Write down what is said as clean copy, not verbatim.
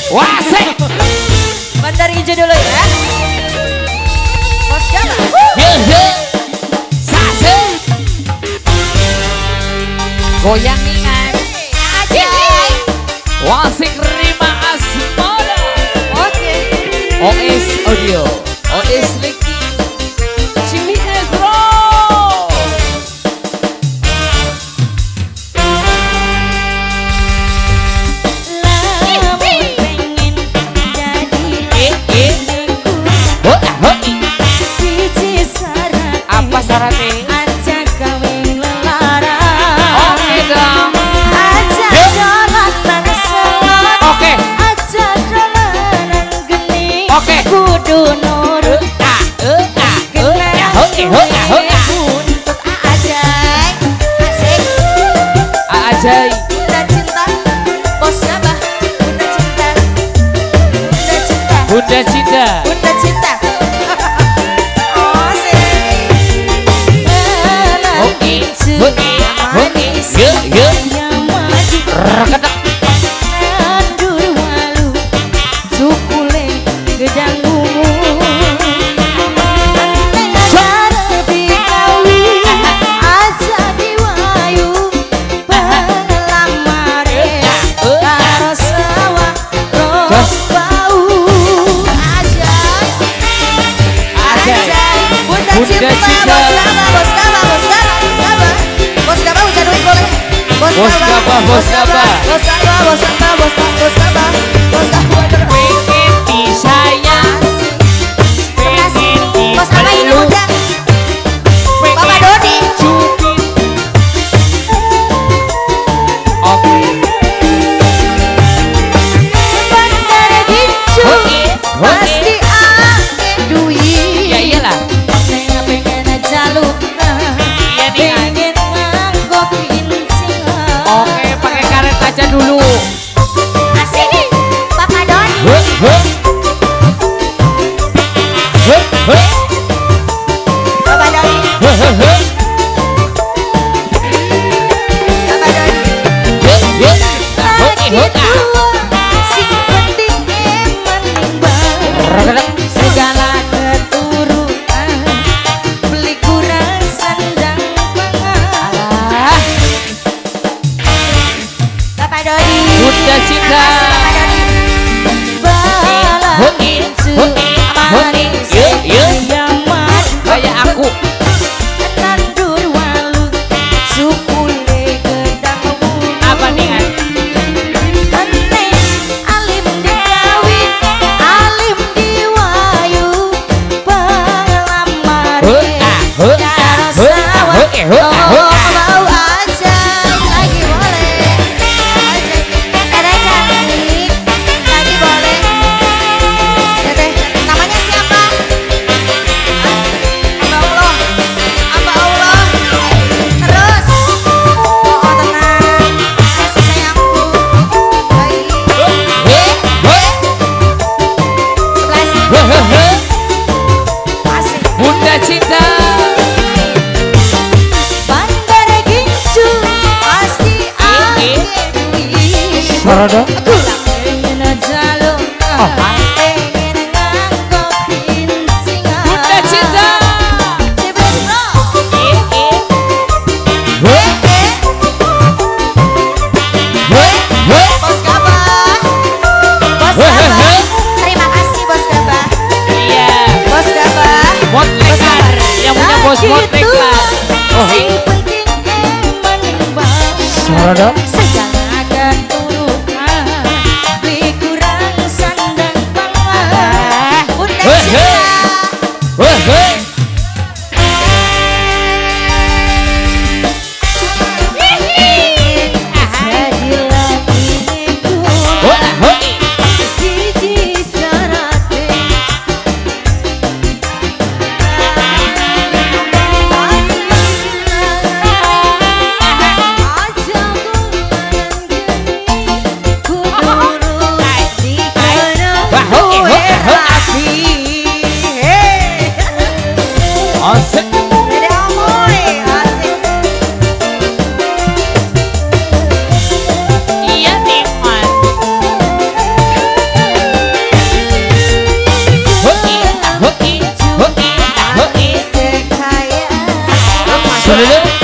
Wasik. Bandar hijau dulu ya. Bos Gaba. He. Sase. Goyang ningan. Ajay. Wasik Rima Asmara. Oke. OS Audio. OS Leki. Jimmy Ezra. Apa syaratnya? Ajak kawin lelara. Oke dong. Ajak jolatan selot. Oke. Ajak jolanan geni. Oke. Kudu nurut. Buntut Ajay. Asik. Ajay. Bunda cinta. Bos Gaba. Bunda cinta. Bunda cinta. Bunda cinta. Bunda cinta. Reketek. Nandur walu sukule gedang bungu lebih kawin aja diwayu pelamare karo sawah roh bau Ajay Bunda cinta Bos Gaba Bos Gaba Bos Gaba Bos Gaba udah duit boleh Bos Gaba Bos Gaba Bos Gaba Bos Gaba Bos Gaba Bos Gaba Bos Gaba Pengen disayang. Bos Gaba ini udah Bapak Dodi Oke. Bandar Gincu pasti ake duit Ya iyalah. pengen jaluk Iya nih. pengen nganggokin singa Oke, pakai karet aja dulu. asik Bapak Dodi Bapak Dodi Bapak Dodi lagi tua si penting menimbang segala keturunan beli kurang sandang pangan Bapak Dodi Bunda cinta. Bapak Gincu manis yang madu Kayak aku. nandur walu sukule gedang bungu Apa nih? Ane alim dikawin alim diwayu pelamare karo sawah mau aja lagi boleh Dede cantik lagi boleh Dede namanya siapa? Amba Allah terus oh tenang kasih sayangku baik sebelah sini asik Bunda cinta. Bandar Gincu pasti ake duit Sarada. pengen jaluk pengen nganggokin singa Bunda cinta. Cibes bro Bos Gaba Bos Gaba terima kasih Bos Gaba Iya. Bos Gaba Mot Lekar. Yang punya bos Mot Lekar. si penting menimbang Sarada. segala keturunan beli kurang sandang pangan Bunda cinta jadi lakiku siji syaratnya aja Sudah.